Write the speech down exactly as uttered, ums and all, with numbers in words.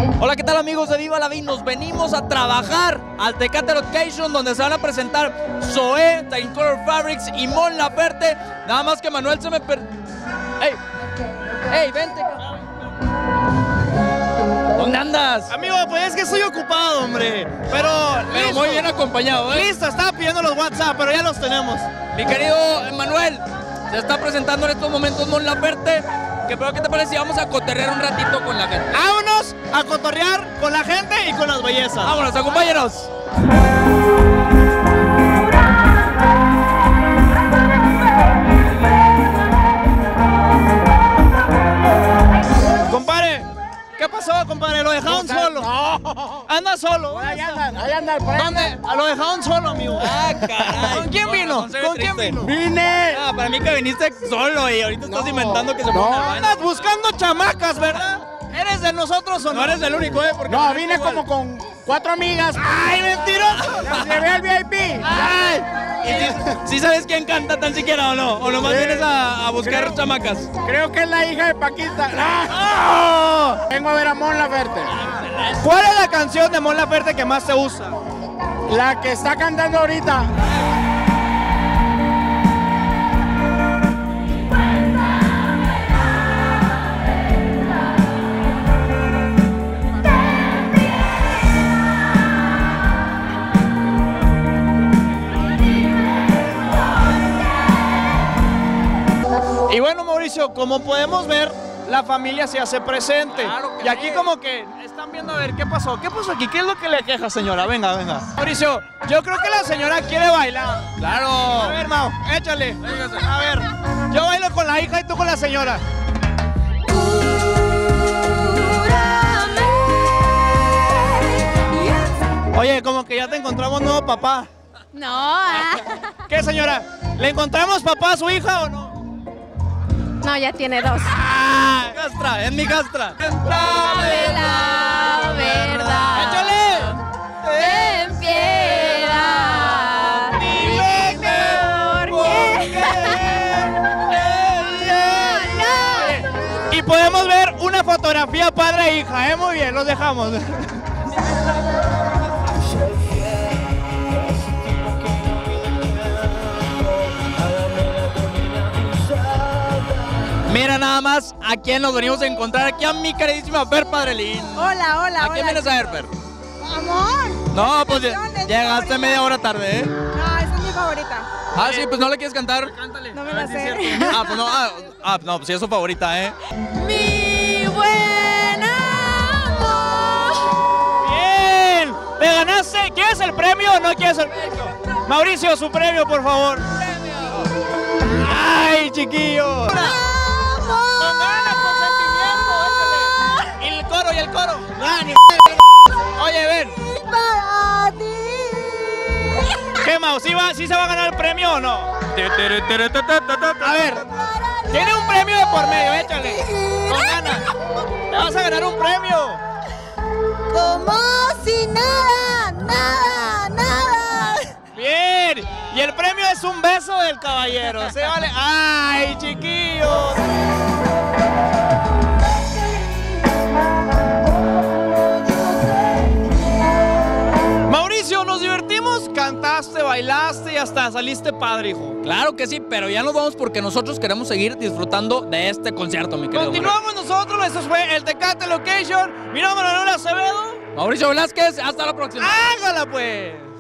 Hola, ¿qué tal amigos de Viva la Vida? Nos venimos a trabajar al Tecate Location, donde se van a presentar Zoé, Technicolor Fabrics y Mon Laferte. Nada más que Manuel se me per... ¡Ey! ¡Ey, vente! ¿Dónde andas? Amigo, pues es que estoy ocupado, hombre. Pero, Pero listo. muy bien acompañado, ¿eh? Listo, estaba pidiendo los WhatsApp, pero ya los tenemos. Mi querido Manuel, se está presentando en estos momentos Mon Laferte. ¿Qué, pero, ¿Qué te parece si vamos a cotorrear un ratito con la gente? Vámonos a cotorrear con la gente y con las bellezas. Vámonos, acompáñenos. Compadre, ¿qué pasó, compadre? ¿Lo dejaron solo? No. Anda solo. Ahí andan, ahí andan, por ahí ¿Dónde? andan. Lo dejaron solo, amigo. Ah, caray. ¿Con quién vino? Bueno, se ve ¿Con quién triste. vino? ¡Vine! Ah, para mí que viniste solo y ahorita estás No. inventando que se No. fue una Andas buscando chamacas, ¿verdad? ¿Eres de nosotros o no? No eres el único, ¿eh? Porque No, vine como con cuatro amigas. ¡Ay, mentiroso! Las llevé al V I P. ¡Ay! ¿Y si, si sabes quién canta tan siquiera o no? ¿O nomás Sí. vienes a, a buscar Creo. chamacas? Creo que es la hija de Paquita. ¡Ah! Vengo a ver a Mon Laferte. ¿Cuál es la canción de Mon Laferte que más te gusta? La que está cantando ahorita. Y bueno, Mauricio, como podemos ver, la familia se hace presente. Claro que y aquí sí. como que están viendo a ver qué pasó. ¿Qué pasó aquí? ¿Qué es lo que le queja, señora? Venga, venga. Mauricio, yo creo que la señora quiere bailar. A ¡Claro! ver, Mau, échale. Véngase. A ver, yo bailo con la hija y tú con la señora. Oye, como que ya te encontramos nuevo papá. No, ah, ¿Qué, señora? ¿Le encontramos papá a su hija o no? no, ya tiene dos. ¡Ah! ¡Castra! ¡Es mi castra! Sabe la verdad. ¡Échale! Ten piedad. Dime ¿Por qué? No, Y podemos ver una fotografía padre e hija, ¿eh? Muy bien, los dejamos. Mira nada más a quién nos venimos a encontrar. Aquí a mi queridísima Fer Padrelín. Hola, hola, ¿A quién vienes a ver, Fer? Amor. No, pues Canciones, llegaste favorita. media hora tarde, ¿eh? No, esa es mi favorita. Ah, sí, pues no le quieres cantar. Cántale. No me la sé. Ah, pues no, ah, ah, no, pues sí es su favorita, ¿eh? Mi buen amor. Bien, te ganaste. ¿Quieres el premio o no quieres el premio? Mauricio, su premio, por favor. Ay, chiquillo. Con ganas, con sentimiento, échale. Y el coro, y el coro. Ah, ni Oye, ven. Para ti. ¿Qué, Mau? ¿Sí, va, ¿Sí se va a ganar el premio o no? A ver, tiene un premio de por medio, échale. Con ganas. Te vas a ganar un premio. Como si nada, nada, nada. Bien. Y el premio es un beso del caballero. ¿Se vale? ¡Ay, chiquillos! Mauricio, nos divertimos, cantaste, bailaste y hasta saliste padre, hijo. Claro que sí, pero ya nos vamos porque nosotros queremos seguir disfrutando de este concierto, mi querido. Continuamos nosotros, esto fue el Tecate Location. Mi nombre es Manuel Acevedo. Mauricio Velázquez, hasta la próxima. ¡Hágala pues!